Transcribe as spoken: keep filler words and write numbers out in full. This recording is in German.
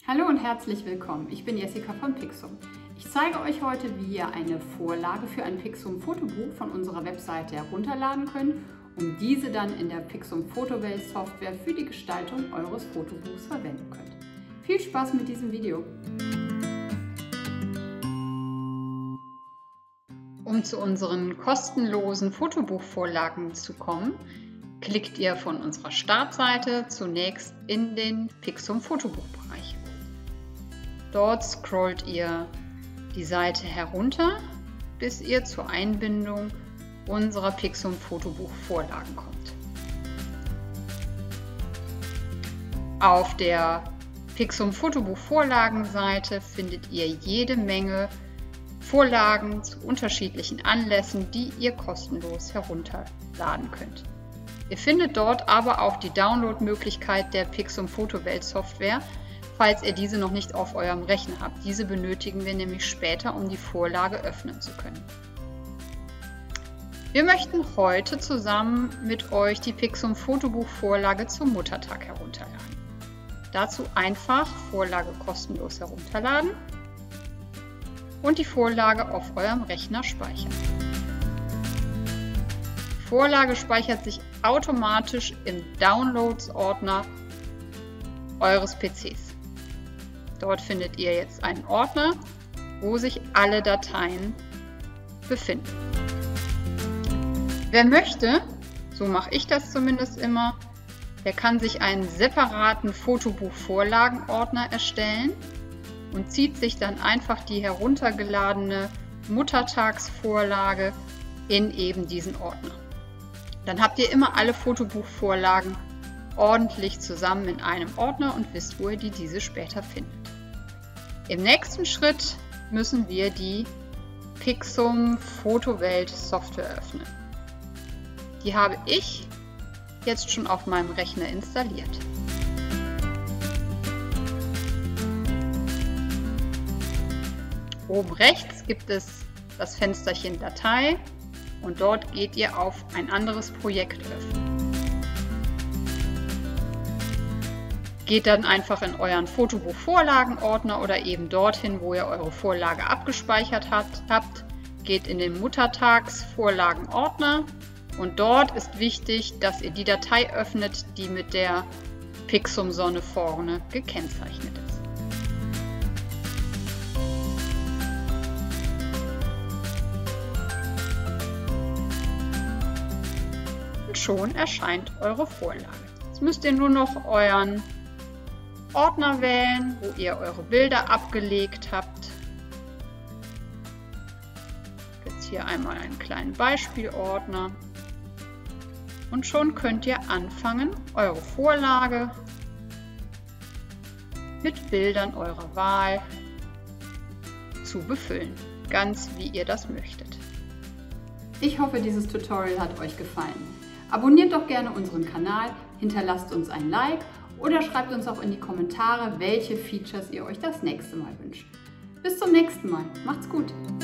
Hallo und herzlich willkommen, ich bin Jessica von Pixum. Ich zeige euch heute, wie ihr eine Vorlage für ein Pixum Fotobuch von unserer Webseite herunterladen könnt, um diese dann in der Pixum Photowelt Software für die Gestaltung eures Fotobuchs verwenden könnt. Viel Spaß mit diesem Video! Um zu unseren kostenlosen Fotobuchvorlagen zu kommen, klickt ihr von unserer Startseite zunächst in den Pixum Fotobuchbereich. Dort scrollt ihr die Seite herunter, bis ihr zur Einbindung unserer Pixum Fotobuchvorlagen kommt. Auf der Pixum Fotobuchvorlagenseite findet ihr jede Menge Vorlagen zu unterschiedlichen Anlässen, die ihr kostenlos herunterladen könnt. Ihr findet dort aber auch die Download-Möglichkeit der Pixum Photowelt Software, falls ihr diese noch nicht auf eurem Rechner habt. Diese benötigen wir nämlich später, um die Vorlage öffnen zu können. Wir möchten heute zusammen mit euch die Pixum Fotobuchvorlage zum Muttertag herunterladen. Dazu einfach Vorlage kostenlos herunterladen und die Vorlage auf eurem Rechner speichern. Die Vorlage speichert sich automatisch im Downloads-Ordner eures P Cs. Dort findet ihr jetzt einen Ordner, wo sich alle Dateien befinden. Wer möchte, so mache ich das zumindest immer, der kann sich einen separaten Fotobuch-Vorlagen-Ordner erstellen und zieht sich dann einfach die heruntergeladene Muttertagsvorlage in eben diesen Ordner. Dann habt ihr immer alle Fotobuchvorlagen ordentlich zusammen in einem Ordner und wisst, wo ihr die diese später findet. Im nächsten Schritt müssen wir die Pixum Photowelt Software öffnen. Die habe ich jetzt schon auf meinem Rechner installiert. Oben rechts gibt es das Fensterchen Datei und dort geht ihr auf ein anderes Projekt öffnen. Geht dann einfach in euren Fotobuch-Vorlagen-Ordner oder eben dorthin, wo ihr eure Vorlage abgespeichert habt, habt. Geht in den Muttertags-Vorlagen-Ordner und dort ist wichtig, dass ihr die Datei öffnet, die mit der Pixum-Sonne vorne gekennzeichnet ist. Und schon erscheint eure Vorlage. Jetzt müsst ihr nur noch euren Ordner wählen, wo ihr eure Bilder abgelegt habt. Jetzt hier einmal einen kleinen Beispielordner. Und schon könnt ihr anfangen, eure Vorlage mit Bildern eurer Wahl zu befüllen, ganz wie ihr das möchtet. Ich hoffe, dieses Tutorial hat euch gefallen. Abonniert doch gerne unseren Kanal, hinterlasst uns ein Like oder schreibt uns auch in die Kommentare, welche Features ihr euch das nächste Mal wünscht. Bis zum nächsten Mal. Macht's gut!